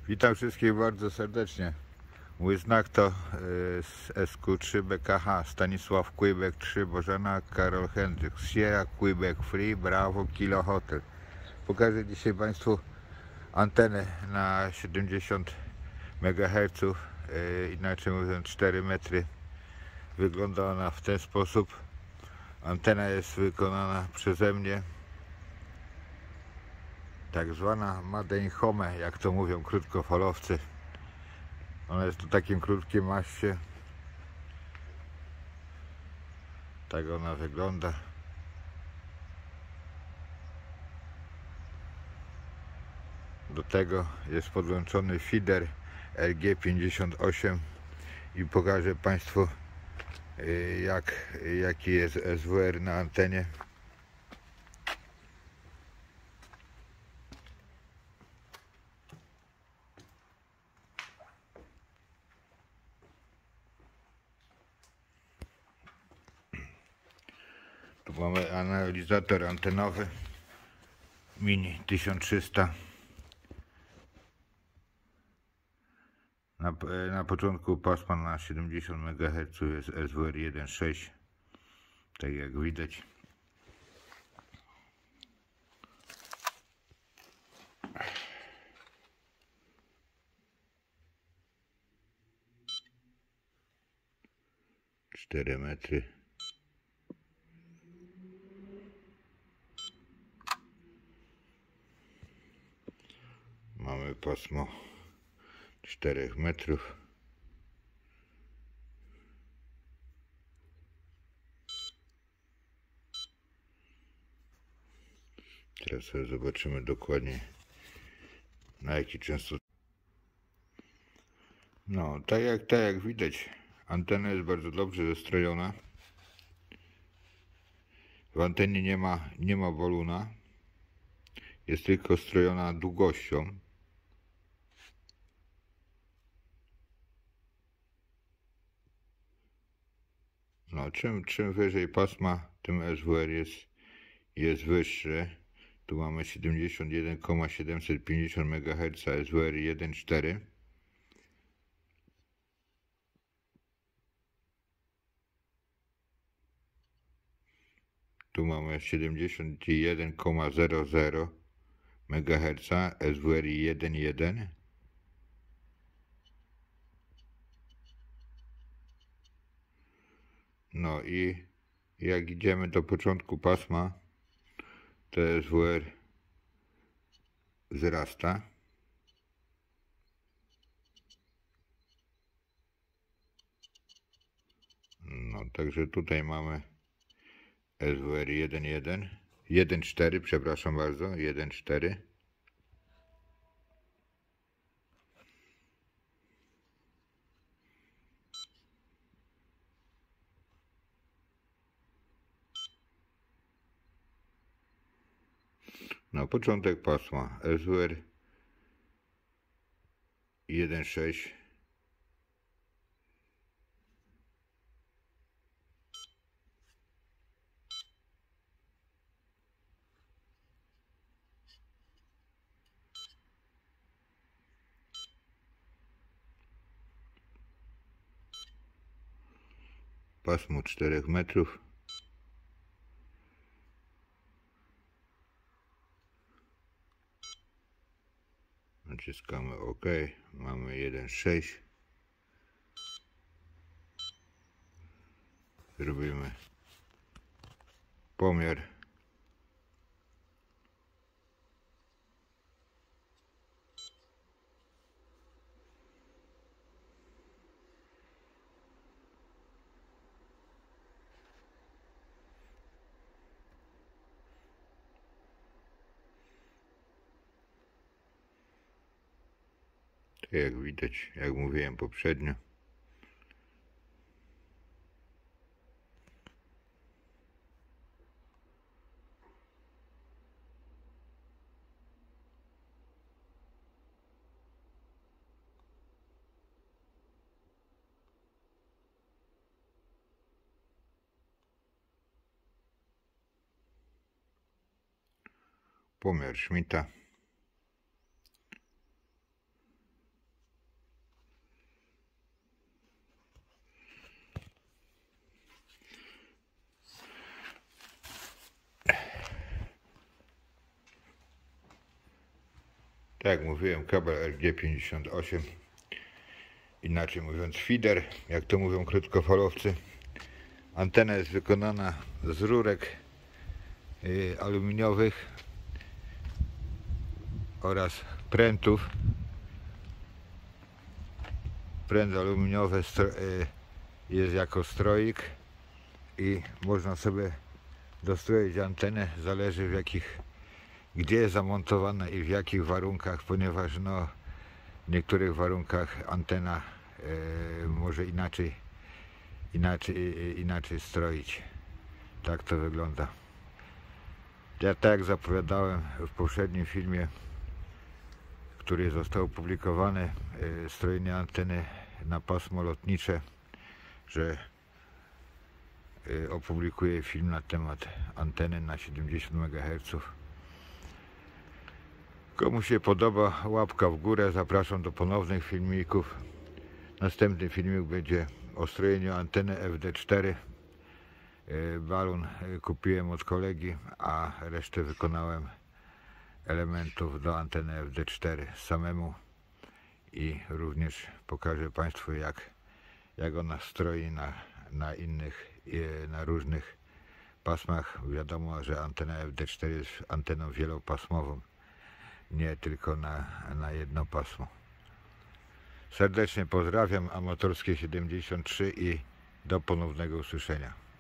Witam wszystkich bardzo serdecznie. Mój znak to z SQ3 BKH Stanisław Quebec 3 Bożena Karol Hendryk Sierra Quebec Free Bravo Kilo Hotel. Pokażę dzisiaj Państwu antenę na 70 MHz, inaczej mówiąc 4 metry. Wygląda ona w ten sposób. Antena jest wykonana przeze mnie, tak zwana Made in Home, jak to mówią krótkofalowcy. Ona jest w takim krótkim maście. Tak ona wygląda. Do tego jest podłączony feeder LG58 i pokażę Państwu jaki jest SWR na antenie. Tu mamy analizator antenowy Mini 1300. Na początku pasma na 70 MHz jest SWR 1.6, tak jak widać. Cztery metry. Mamy pasmo 4 metrów. Teraz sobie zobaczymy dokładnie, na jaki częstotliwość. No, tak jak widać, antena jest bardzo dobrze zestrojona. W antenie nie ma woluna. Jest tylko strojona długością. No, czym wyżej pasma, tym SWR jest wyższy. Tu mamy 71,750 MHz SWR 1.4. Tu mamy 71,00 MHz SWR 1.1. No i jak idziemy do początku pasma, to SWR wzrasta. No, także tutaj mamy SWR 1.1, 1.4, przepraszam bardzo, 1.4. No, początek pasma SWR 1.6. Pasmo 4 metrów. Naciskamy OK. Mamy 1.6. Zrobimy pomiar. Jak widać, jak mówiłem poprzednio, pomiar Schmidta. Tak jak mówiłem, kabel RG58, inaczej mówiąc feeder, jak to mówią krótkofalowcy. Antena jest wykonana z rurek aluminiowych oraz prętów. Pręt aluminiowy jest jako stroik i można sobie dostroić antenę, zależy gdzie jest zamontowana i w jakich warunkach, ponieważ w niektórych warunkach antena może inaczej stroić. Tak to wygląda. Ja tak jak zapowiadałem w poprzednim filmie, który został opublikowany, strojenie anteny na pasmo lotnicze, że opublikuję film na temat anteny na 70 MHz. Komu się podoba, łapka w górę, zapraszam do ponownych filmików. Następny filmik będzie o strojeniu anteny FD4. Balon kupiłem od kolegi, a resztę wykonałem elementów do anteny FD4 samemu i również pokażę Państwu jak ona stroi na różnych pasmach. Wiadomo, że antena FD4 jest anteną wielopasmową, nie tylko na jedno pasmo. Serdecznie pozdrawiam, Amatorskie 73 i do ponownego usłyszenia.